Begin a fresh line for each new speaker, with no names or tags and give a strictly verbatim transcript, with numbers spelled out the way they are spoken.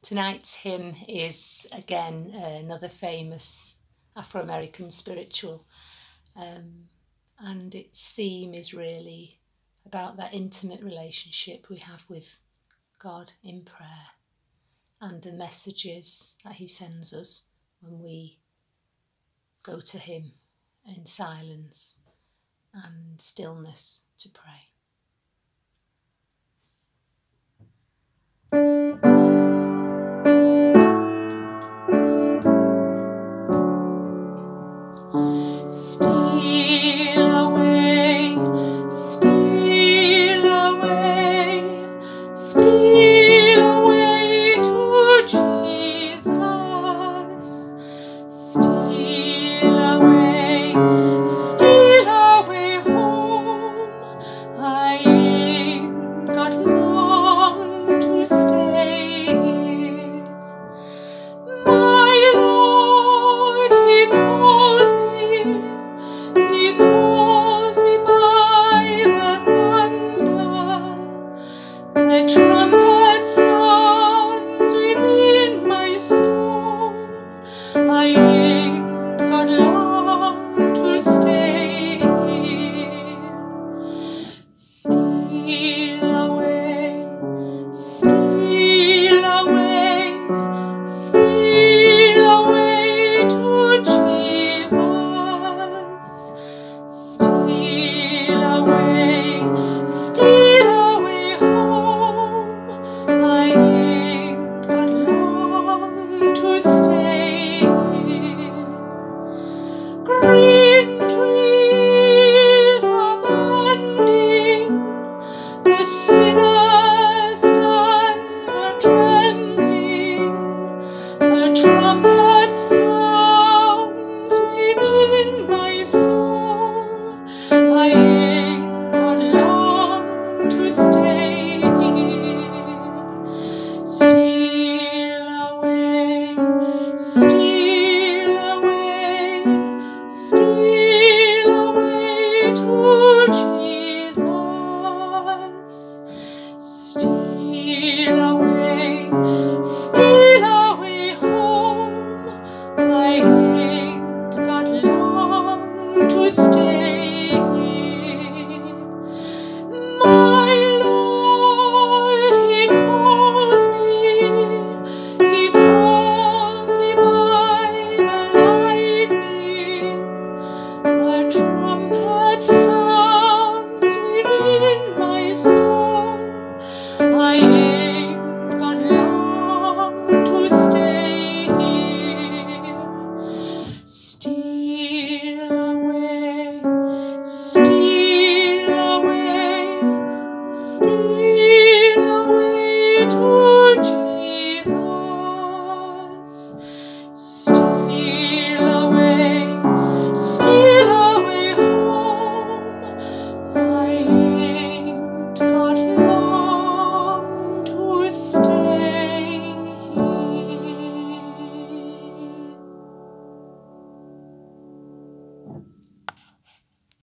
Tonight's hymn is again uh, another famous Afro-American spiritual, um, and its theme is really about that intimate relationship we have with God in prayer and the messages that he sends us when we go to him in silence and stillness to pray.